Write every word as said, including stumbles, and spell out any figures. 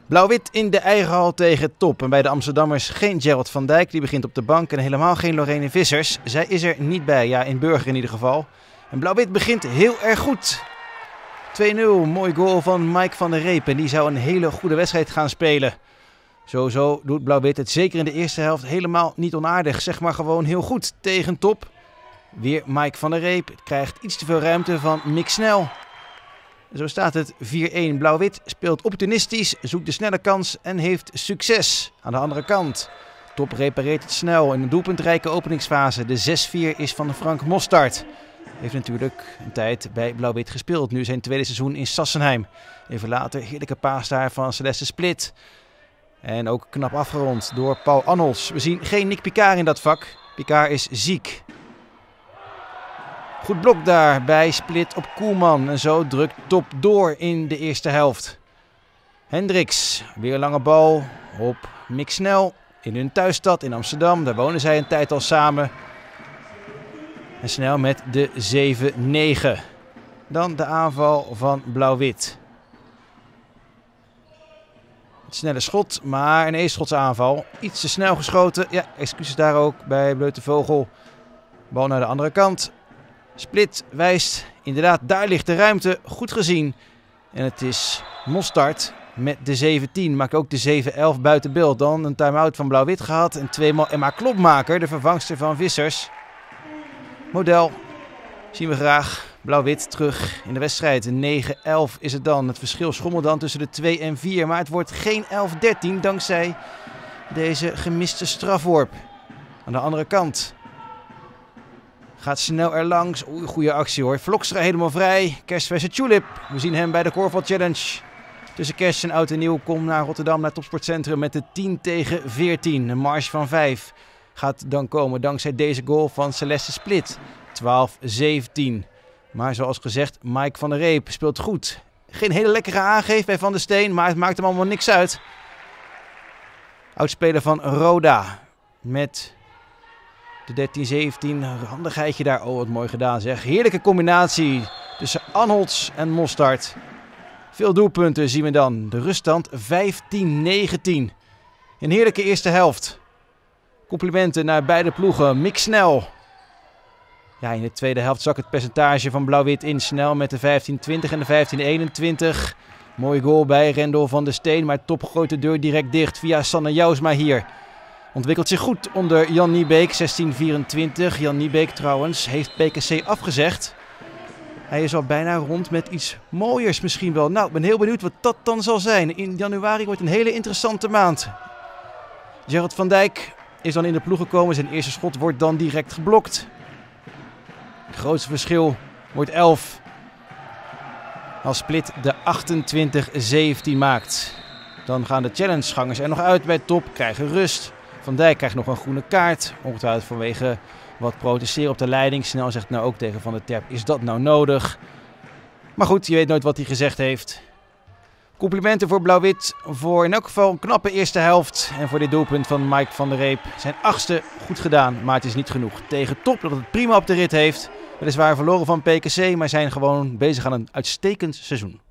Blauw-wit in de eigen hal tegen Top. En bij de Amsterdammers geen Gerald van Dijk. Die begint op de bank. En helemaal geen Lorene Vissers. Zij is er niet bij. Ja, in Burger in ieder geval. En Blauw-wit begint heel erg goed. twee nul. Mooi goal van Mike van der Reep. En die zou een hele goede wedstrijd gaan spelen. Sowieso doet Blauw-wit het zeker in de eerste helft helemaal niet onaardig. Zeg maar gewoon heel goed tegen Top. Weer Mike van der Reep. Het krijgt iets te veel ruimte van Mick Snel. Zo staat het vier één. Blauw-wit speelt opportunistisch, zoekt de snelle kans en heeft succes. Aan de andere kant. Top repareert het snel in een doelpuntrijke openingsfase. De zes vier is van Frank Mostart. Heeft natuurlijk een tijd bij Blauw-wit gespeeld. Nu zijn tweede seizoen in Sassenheim. Even later heerlijke paas daar van Celeste Split. En ook knap afgerond door Paul Annels. We zien geen Nick Picard in dat vak. Picard is ziek. Goed blok daar bij Split op Koelman. En zo drukt Top door in de eerste helft. Hendricks, weer een lange bal op Mick Snel. In hun thuisstad in Amsterdam. Daar wonen zij een tijd al samen. En Snel met de zeven negen. Dan de aanval van Blauw-wit. Het snelle schot, maar een e-schotsaanval. Iets te snel geschoten. Ja, excuses daar ook bij Bleute Vogel. Bal naar de andere kant. Split wijst, inderdaad, daar ligt de ruimte, goed gezien. En het is Mostart met de zeventien, maakt ook de zeven elf buiten beeld. Dan een time-out van Blauw-wit gehad en tweemaal Emma Klopmaker, de vervangster van Vissers. Model zien we graag. Blauw-wit terug in de wedstrijd. negen elf is het dan. Het verschil schommelt dan tussen de twee en vier, maar het wordt geen elf dertien dankzij deze gemiste strafworp. Aan de andere kant. Gaat snel erlangs. Oeh, goede actie hoor. Vlokstra helemaal vrij. Kerst versus Tulip. We zien hem bij de Korfbal Challenge. Tussen Kerst en Oud en Nieuw komt naar Rotterdam, naar Topsportcentrum met de tien tegen veertien. Een marge van vijf gaat dan komen dankzij deze goal van Celeste Split. twaalf zeventien. Maar zoals gezegd, Mike van der Reep speelt goed. Geen hele lekkere aangeef bij Van der Steen, maar het maakt hem allemaal niks uit. Oudspeler van Roda met de dertien zeventien, handigheidje daar. Oh, wat mooi gedaan zeg. Heerlijke combinatie tussen Anholts en Mostart. Veel doelpunten zien we dan. De ruststand vijftien negentien. Een heerlijke eerste helft. Complimenten naar beide ploegen. Mick Snel. Ja, in de tweede helft zak het percentage van Blauw-wit in. Snel met de vijftien twintig en de vijftien eenentwintig. Mooie goal bij Rendel van der Steen. Maar Top gooit de deur direct dicht via Sanne Jousma hier. Ontwikkelt zich goed onder Jan Niebeek, zestien vierentwintig. Jan Niebeek trouwens heeft P K C afgezegd. Hij is al bijna rond met iets mooiers misschien wel. Nou, ik ben heel benieuwd wat dat dan zal zijn. In januari wordt een hele interessante maand. Gerald van Dijk is dan in de ploeg gekomen. Zijn eerste schot wordt dan direct geblokt. Het grootste verschil wordt elf. Als Split de achtentwintig zeventien maakt. Dan gaan de challengegangers er nog uit bij Top, krijgen rust. Van Dijk krijgt nog een groene kaart. Ongetwijfeld vanwege wat protesteren op de leiding. Snel zegt nou ook tegen Van der Terp, is dat nou nodig? Maar goed, je weet nooit wat hij gezegd heeft. Complimenten voor Blauw-wit voor in elk geval een knappe eerste helft. En voor dit doelpunt van Mike van der Reep. Zijn achtste goed gedaan, maar het is niet genoeg. Tegen Top dat het prima op de rit heeft. Weliswaar verloren van P K C, maar zijn gewoon bezig aan een uitstekend seizoen.